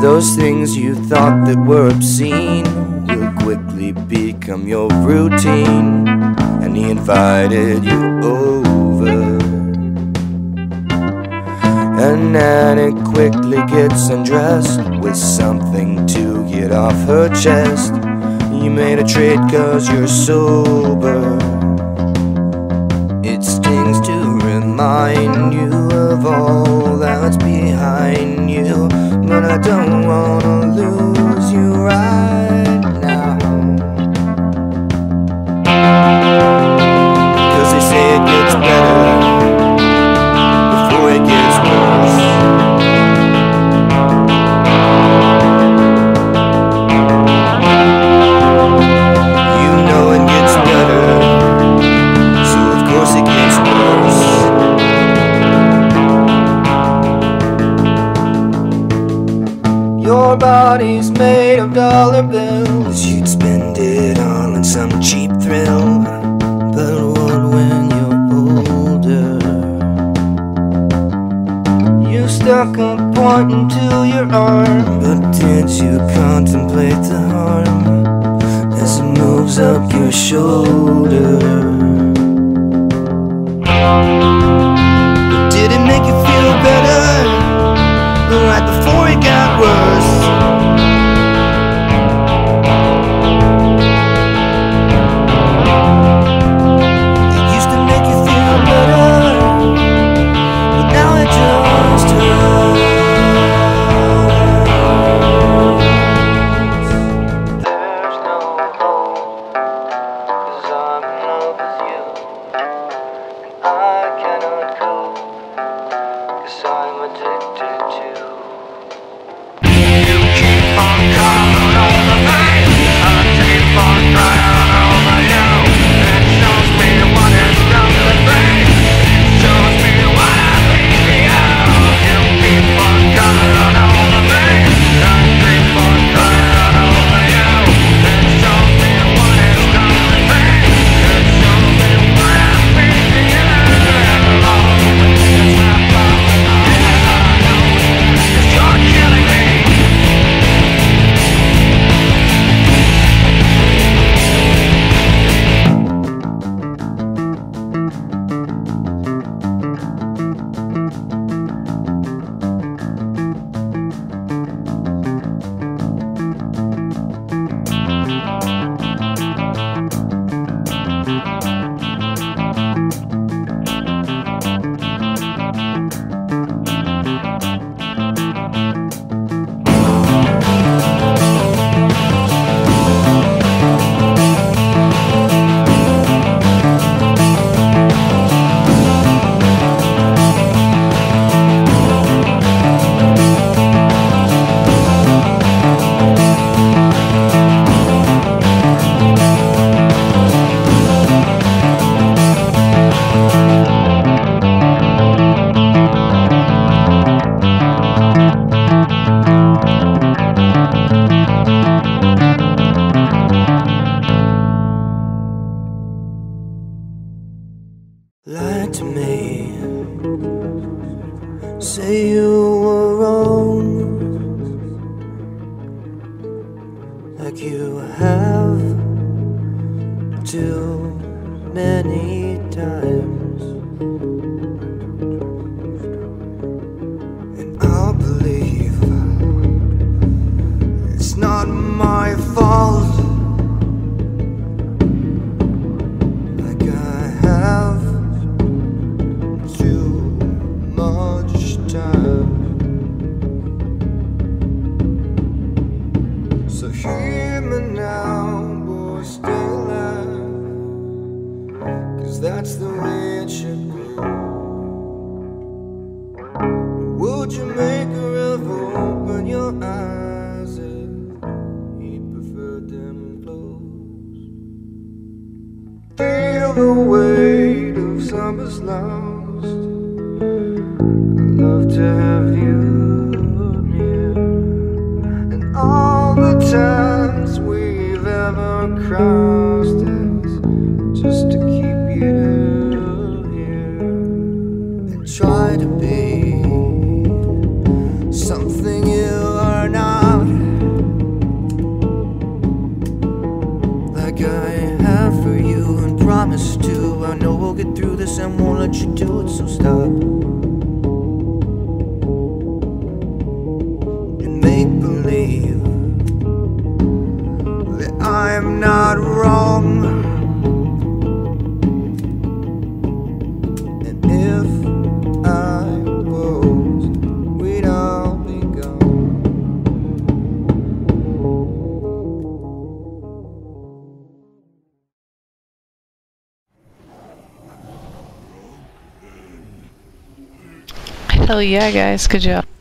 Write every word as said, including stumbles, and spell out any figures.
Those things you thought that were obscene will quickly become your routine. And he invited you over, and Annie quickly gets undressed with something to get off her chest. You made a trade cause you're sober. It stings to remind you of all that's behind you, but I don't wanna lose you right now. Cause they say it gets better before it gets worse. You know it gets better, so of course it gets worse. Your body's made of dollar bills. You'd spend it all on some cheap thrill. But what when you're older? You stuck a point into your arm, but did you contemplate the harm as it moves up your shoulder? But did it make you feel better right before it got worse? Lie to me, say you were wrong, like you have too many times, and I'll believe it's not my fault. Like I have too much time. So hear me now, boy, stay alive, 'cause that's the way it should be. Would you make her ever open your eyes if he preferred them closed? Feel the weight of summer's lost. I'd love to have you near, and all the times we've ever crossed is just to keep you here and try to be something you are not. tricks and won't let you do it, so stop. And make believe that I am not wrong. And if I was, we'd all be gone. Hell yeah, guys, good job.